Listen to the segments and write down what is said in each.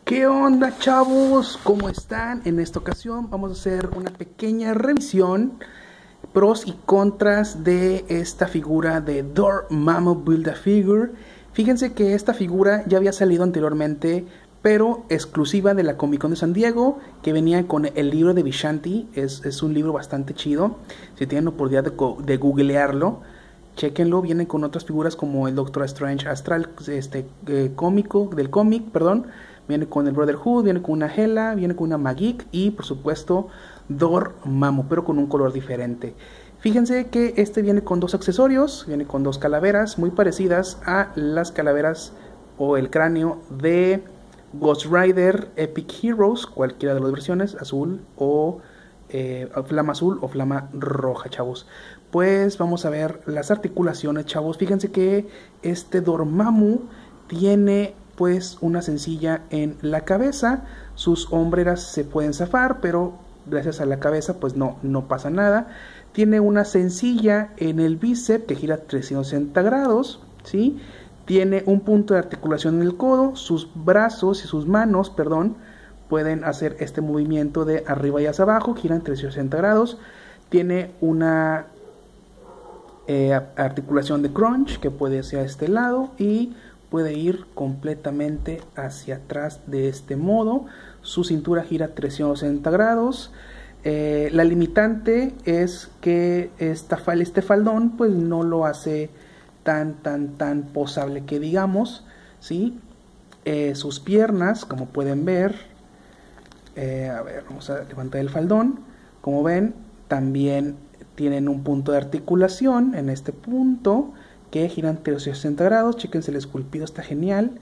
¿Qué onda, chavos? ¿Cómo están? En esta ocasión vamos a hacer una pequeña revisión, pros y contras de esta figura de Dormammu Build-A-Figure. Fíjense que esta figura ya había salido anteriormente, pero exclusiva de la Comic Con de San Diego, que venía con el libro de Vishanti. Es un libro bastante chido. Si tienen la oportunidad de googlearlo, chequenlo. Viene con otras figuras como el Doctor Strange Astral, del cómic, perdón. Viene con el Brotherhood, viene con una Hela, viene con una Magik y por supuesto Dormammu, pero con un color diferente. Fíjense que este viene con dos accesorios, viene con dos calaveras muy parecidas a las calaveras o el cráneo de Ghost Rider Epic Heroes, cualquiera de las versiones, azul o flama azul o flama roja, chavos. Pues vamos a ver las articulaciones, chavos. Fíjense que este Dormammu tiene pues una sencilla en la cabeza. Sus hombreras se pueden zafar, pero gracias a la cabeza pues no pasa nada. Tiene una sencilla en el bíceps que gira 360 grados, ¿sí? Tiene un punto de articulación en el codo. Sus brazos y sus manos, perdón, pueden hacer este movimiento de arriba y hacia abajo, giran 360 grados. Tiene una articulación de crunch que puede ser a este lado y puede ir completamente hacia atrás de este modo. Su cintura gira 360 grados. La limitante es que este faldón pues no lo hace tan posable que digamos, ¿sí? Sus piernas, como pueden ver, a ver, vamos a levantar el faldón. Como ven, también tienen un punto de articulación en este punto que giran 360 grados. Chéquense, el esculpido está genial.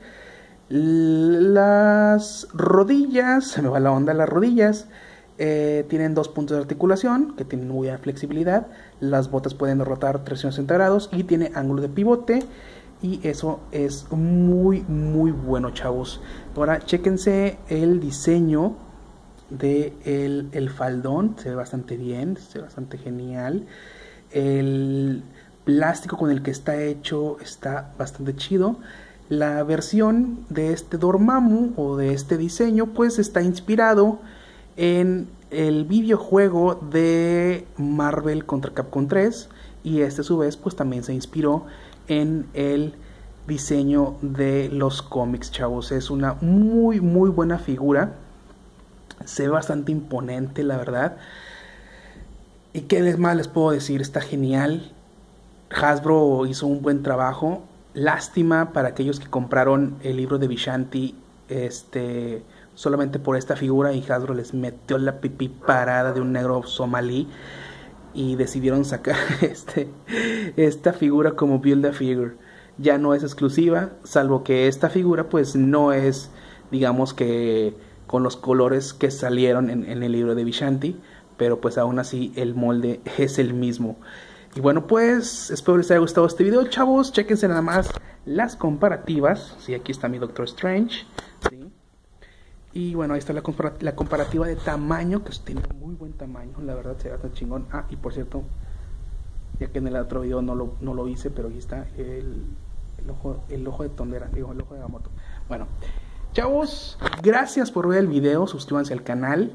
Las rodillas, se me va la onda, las rodillas tienen dos puntos de articulación que tienen muy buena flexibilidad. Las botas pueden rotar 360 grados y tiene ángulo de pivote, y eso es muy bueno, chavos. Ahora chéquense el diseño de el faldón, se ve bastante bien, se ve bastante genial. El plástico con el que está hecho está bastante chido. La versión de este Dormammu o de este diseño pues está inspirado en el videojuego de Marvel contra Capcom 3, y este a su vez pues también se inspiró en el diseño de los cómics, chavos. Es una muy buena figura, se ve bastante imponente, la verdad. Y qué más les puedo decir, está genial. Hasbro hizo un buen trabajo. Lástima para aquellos que compraron el libro de Vishanti solamente por esta figura, y Hasbro les metió la pipí parada de un negro somalí y decidieron sacar esta figura como Build-A-Figure. Ya no es exclusiva, salvo que esta figura pues no es, digamos que con los colores que salieron en el libro de Vishanti, pero pues aún así el molde es el mismo. Y bueno, pues espero les haya gustado este video, chavos. Chéquense nada más las comparativas. Sí, aquí está mi Doctor Strange, ¿sí? Y bueno, ahí está la comparativa de tamaño, que tiene muy buen tamaño, la verdad se ve tan chingón. Ah, y por cierto, ya que en el otro video no lo hice, pero aquí está el ojo de tondera, digo, el ojo de Agamotto. Bueno, chavos, gracias por ver el video, suscríbanse al canal,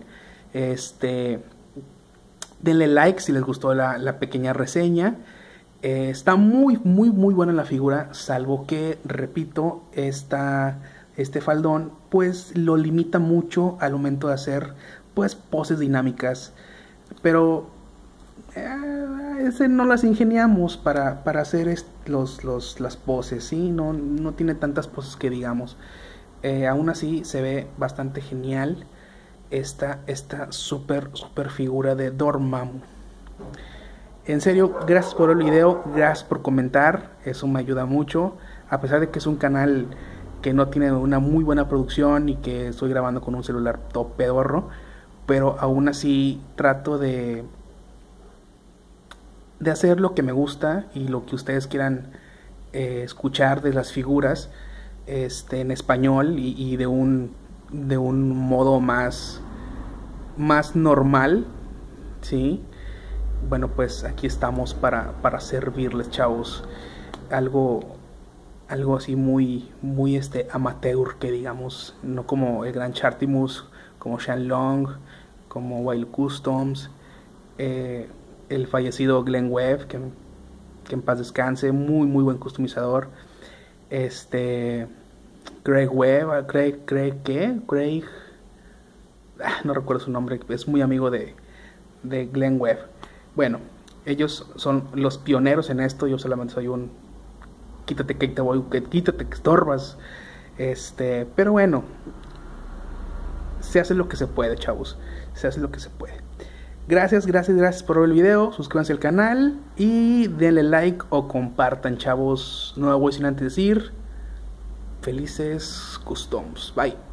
denle like si les gustó la pequeña reseña. Está muy buena la figura, salvo que, repito, este faldón pues lo limita mucho al momento de hacer pues poses dinámicas, pero no las ingeniamos para hacer las poses, ¿sí? No tiene tantas poses que digamos. Aún así se ve bastante genial esta super figura de Dormammu. En serio, gracias por el video, gracias por comentar, eso me ayuda mucho. A pesar de que es un canal que no tiene una muy buena producción y que estoy grabando con un celular top pedorro, pero aún así trato de hacer lo que me gusta y lo que ustedes quieran escuchar de las figuras en español y de un modo más normal, ¿sí? Bueno, pues aquí estamos para servirles, chavos. Algo algo así muy, muy amateur, que digamos, no como el gran Chartimus, como Shanlong, como Wild Customs, el fallecido Glenn Webb, que en paz descanse, muy, muy buen customizador. Craig Webb, Craig, no recuerdo su nombre, es muy amigo de Glenn Webb. Bueno, ellos son los pioneros en esto, yo solamente soy un quítate que te voy, quítate que estorbas. Pero bueno, se hace lo que se puede, chavos, se hace lo que se puede. Gracias por ver el video, suscríbanse al canal y denle like o compartan, chavos. No me voy sin antes decir, felices customs, bye.